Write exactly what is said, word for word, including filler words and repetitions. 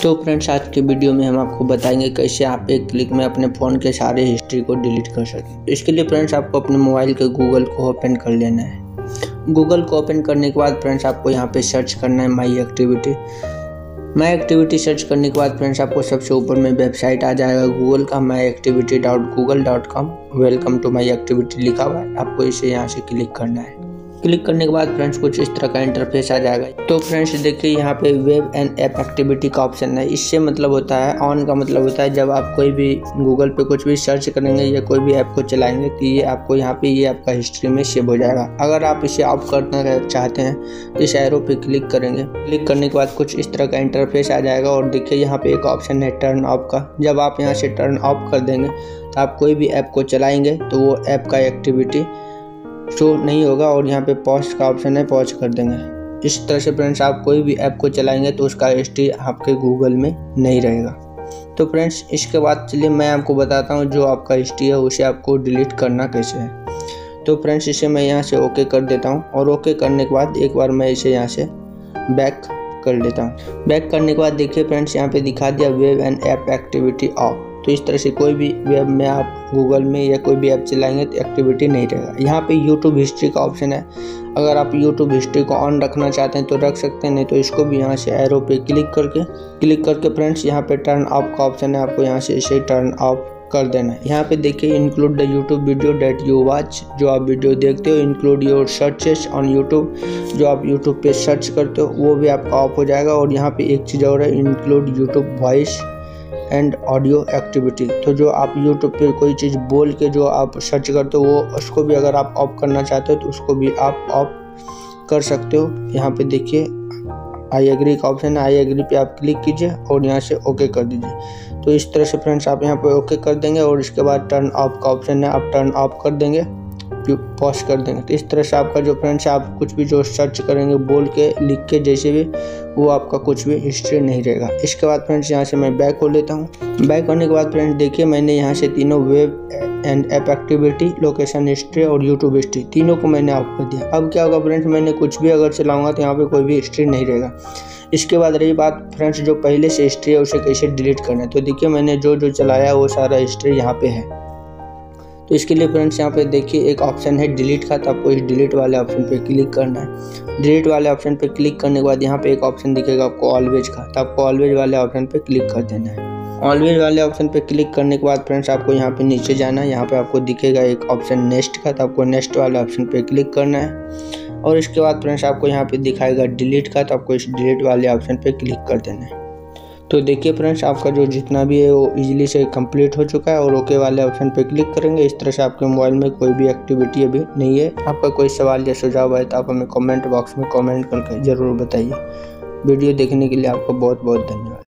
तो फ्रेंड्स, आज के वीडियो में हम आपको बताएंगे कैसे आप एक क्लिक में अपने फ़ोन के सारे हिस्ट्री को डिलीट कर सकें। इसके लिए फ्रेंड्स आपको अपने मोबाइल के गूगल को ओपन कर लेना है। गूगल को ओपन करने के बाद फ्रेंड्स आपको यहाँ पे सर्च करना है my activity. My activity search करने के बाद फ्रेंड्स आपको सबसे ऊपर में वेबसाइट आ जाएगा गूगल का my activity dot Google dot com. Welcome to my activity लिखा हुआ है, आपको इसे यहाँ से क्लिक करना है। क्लिक करने के बाद फ्रेंड्स कुछ इस तरह का इंटरफेस आ जाएगा। तो फ्रेंड्स देखिए यहाँ पे वेब एंड ऐप एक्टिविटी का ऑप्शन है। इससे मतलब होता है, ऑन का मतलब होता है जब आप कोई भी गूगल पे कुछ भी सर्च करेंगे या कोई भी ऐप को चलाएंगे तो ये आपको यहाँ पे ये आपका हिस्ट्री में सेव हो जाएगा। अगर आप इसे ऑफ करना चाहते हैं तो इस एरो पे क्लिक करेंगे। क्लिक करने के बाद कुछ इस तरह का इंटरफेस आ जाएगा और देखिए यहाँ पे एक ऑप्शन है टर्न ऑफ का। जब आप यहाँ से टर्न ऑफ कर देंगे तो आप कोई भी ऐप को चलाएंगे तो वो ऐप का एक्टिविटी शो नहीं होगा और यहाँ पे पॉज का ऑप्शन है, पॉज कर देंगे। इस तरह से फ्रेंड्स आप कोई भी ऐप को चलाएंगे तो उसका हिस्ट्री आपके गूगल में नहीं रहेगा। तो फ्रेंड्स इसके बाद चलिए मैं आपको बताता हूँ जो आपका हिस्ट्री है उसे आपको डिलीट करना कैसे है। तो फ्रेंड्स इसे मैं यहाँ से ओके कर देता हूँ और ओके करने के बाद एक बार मैं इसे यहाँ से बैक कर लेता हूँ। बैक करने के बाद देखिए फ्रेंड्स यहाँ पे दिखा दिया web and app activity off. तो इस तरह से कोई भी वेब में आप गूगल में या कोई भी ऐप चलाएंगे तो एक्टिविटी नहीं रहेगा। यहाँ पे यूट्यूब हिस्ट्री का ऑप्शन है। अगर आप यूट्यूब हिस्ट्री को ऑन रखना चाहते हैं तो रख सकते हैं, नहीं तो इसको भी यहाँ से एरो पे क्लिक करके क्लिक करके फ्रेंड्स यहाँ पे टर्न ऑफ का ऑप्शन है, आपको यहाँ से इसे टर्न ऑफ कर देना है। यहाँ पे देखिए include the YouTube video that you watch, जो आप वीडियो देखते हो। Include your searches on YouTube, जो आप यूट्यूब पे सर्च करते हो वो भी आपका ऑफ हो जाएगा। और यहाँ पे एक चीज़ और है, include YouTube voice and audio activity. तो जो आप यूट्यूब पे कोई चीज़ बोल के जो आप सर्च करते हो वो उसको भी अगर आप ऑफ करना चाहते हो तो उसको भी आप ऑफ कर सकते हो। यहाँ पे देखिए आई एग्री का ऑप्शन है, आई एग्री पे आप क्लिक कीजिए और यहाँ से ओके कर दीजिए। तो इस तरह से फ्रेंड्स आप यहाँ पे ओके कर देंगे और इसके बाद टर्न ऑफ का ऑप्शन है, आप टर्न ऑफ कर देंगे, पॉज कर देंगे। तो इस तरह से आपका जो फ्रेंड्स आप कुछ भी जो सर्च करेंगे बोल के लिख के जैसे भी, वो आपका कुछ भी हिस्ट्री नहीं रहेगा। इसके बाद फ्रेंड्स यहाँ से मैं बैक हो लेता हूँ। बैक होने के बाद फ्रेंड्स देखिए मैंने यहाँ से तीनों web and app activity, location history और यूट्यूब हिस्ट्री तीनों को मैंने ऑफ कर दिया। अब क्या होगा फ्रेंड्स, मैंने कुछ भी अगर चलाऊंगा तो यहाँ पे कोई भी हिस्ट्री नहीं रहेगा। इसके बाद रही बात फ्रेंड्स जो पहले से हिस्ट्री है उसे कैसे डिलीट करना है। तो देखिए मैंने जो जो चलाया वो सारा हिस्ट्री यहाँ पे है। तो इसके लिए फ्रेंड्स यहाँ पे देखिए एक ऑप्शन है डिलीट का, तो आपको इस डिलीट वाले ऑप्शन पे क्लिक करना है। डिलीट वाले ऑप्शन पे क्लिक करने के बाद यहाँ पे एक ऑप्शन दिखेगा आपको ऑलवेज का, तो आपको ऑलवेज वाले ऑप्शन पे क्लिक कर देना है। ऑलवेज वाले ऑप्शन पे क्लिक करने के बाद फ्रेंड्स आपको यहाँ पे नीचे जाना है। यहाँ पे आपको दिखेगा एक ऑप्शन नेक्स्ट का, तो आपको नेक्स्ट वाले ऑप्शन पे क्लिक करना है। और इसके बाद फ्रेंड्स आपको यहाँ पे दिखाएगा डिलीट का, तो आपको इस डिलीट वाले ऑप्शन पे क्लिक कर देना है। तो देखिए फ्रेंड्स आपका जो जितना भी है वो इजीली से कंप्लीट हो चुका है। और ओके वाले ऑप्शन पे क्लिक करेंगे। इस तरह से आपके मोबाइल में कोई भी एक्टिविटी अभी नहीं है। आपका कोई सवाल या सुझाव है तो आप हमें कमेंट बॉक्स में कमेंट करके ज़रूर बताइए। वीडियो देखने के लिए आपका बहुत बहुत धन्यवाद।